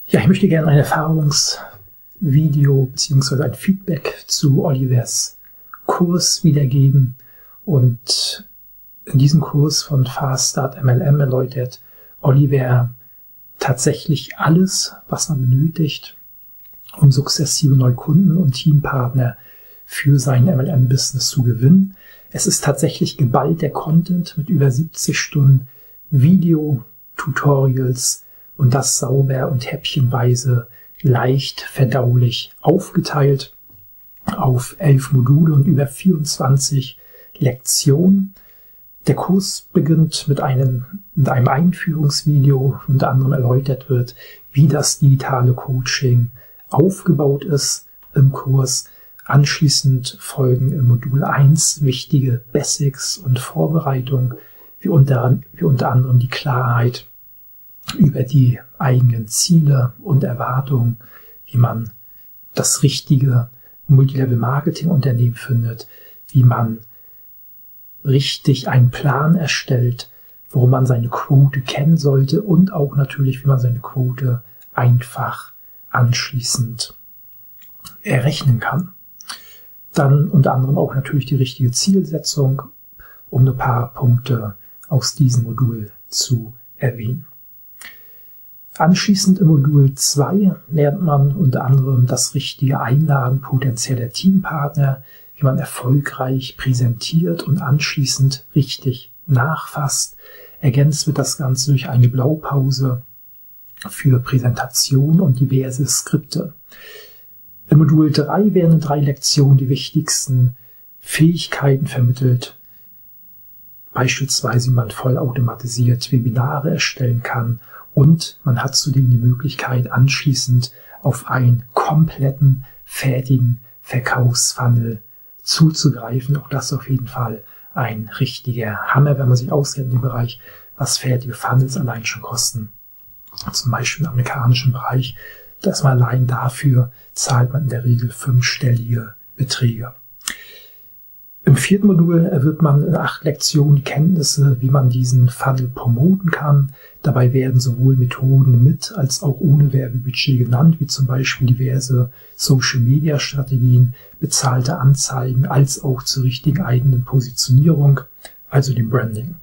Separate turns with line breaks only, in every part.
Ja, ich möchte gerne ein Erfahrungsvideo bzw. ein Feedback zu Olivers Kurs wiedergeben. Und in diesem Kurs von Fast Start MLM erläutert Oliver tatsächlich alles, was man benötigt, um sukzessive neue Kunden und Teampartner für sein MLM-Business zu gewinnen. Es ist tatsächlich geballter Content mit über 70 Stunden Video-Tutorials und das sauber und häppchenweise leicht verdaulich aufgeteilt auf 11 Module und über 24 Lektionen. Der Kurs beginnt mit einem Einführungsvideo, unter anderem erläutert wird, wie das digitale Coaching aufgebaut ist im Kurs. Anschließend folgen im Modul 1 wichtige Basics und Vorbereitung, wie unter anderem die Klarheit über die eigenen Ziele und Erwartungen, wie man das richtige Multilevel-Marketing-Unternehmen findet, wie man richtig einen Plan erstellt, worum man seine Quote kennen sollte und auch natürlich, wie man seine Quote einfach anschließend errechnen kann. Dann unter anderem auch natürlich die richtige Zielsetzung, um ein paar Punkte aus diesem Modul zu erwähnen. Anschließend im Modul 2 lernt man unter anderem das richtige Einladen potenzieller Teampartner, wie man erfolgreich präsentiert und anschließend richtig nachfasst. Ergänzt wird das Ganze durch eine Blaupause für Präsentation und diverse Skripte. Im Modul 3 werden in 3 Lektionen die wichtigsten Fähigkeiten vermittelt, beispielsweise wie man vollautomatisiert Webinare erstellen kann, und man hat zudem die Möglichkeit, anschließend auf einen kompletten, fertigen Verkaufsfunnel zuzugreifen. Auch das ist auf jeden Fall ein richtiger Hammer, wenn man sich auskennt in dem Bereich, was fertige Funnels allein schon kosten. Zum Beispiel im amerikanischen Bereich, dass man allein dafür zahlt man in der Regel 5-stellige Beträge. Im 4. Modul erwirbt man in 8 Lektionen die Kenntnisse, wie man diesen Funnel promoten kann. Dabei werden sowohl Methoden mit als auch ohne Werbebudget genannt, wie zum Beispiel diverse Social-Media-Strategien, bezahlte Anzeigen, als auch zur richtigen eigenen Positionierung, also dem Branding.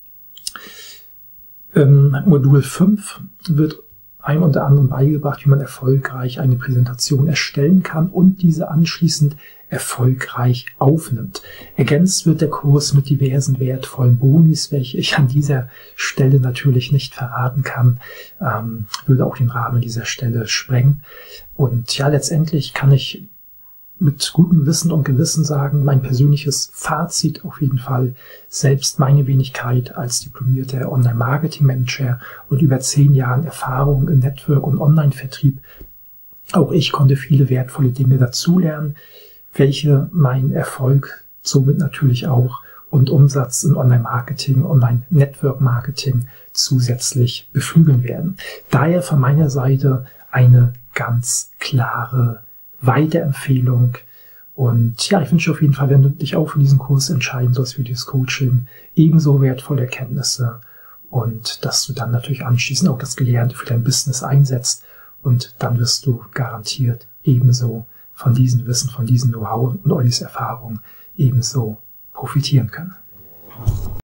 Im Modul 5 wird einem unter anderem beigebracht, wie man erfolgreich eine Präsentation erstellen kann und diese anschließend erfolgreich aufnimmt. Ergänzt wird der Kurs mit diversen wertvollen Bonis, welche ich an dieser Stelle natürlich nicht verraten kann, würde auch den Rahmen dieser Stelle sprengen. Und ja, letztendlich kann ich mit gutem Wissen und Gewissen sagen, mein persönliches Fazit auf jeden Fall: Selbst meine Wenigkeit als diplomierter Online-Marketing-Manager und über 10 Jahren Erfahrung im Network- und Online-Vertrieb, auch ich konnte viele wertvolle Dinge dazulernen, welche meinen Erfolg somit natürlich auch und Umsatz in Online-Marketing, Online-Network-Marketing zusätzlich beflügeln werden. Daher von meiner Seite eine ganz klare Weiterempfehlung. Und ja, ich wünsche auf jeden Fall, wenn du dich auch für diesen Kurs entscheiden sollst, für dieses Coaching, ebenso wertvolle Erkenntnisse und dass du dann natürlich anschließend auch das Gelernte für dein Business einsetzt, und dann wirst du garantiert ebenso von diesem Wissen, von diesem Know-how und Ollis Erfahrung ebenso profitieren können.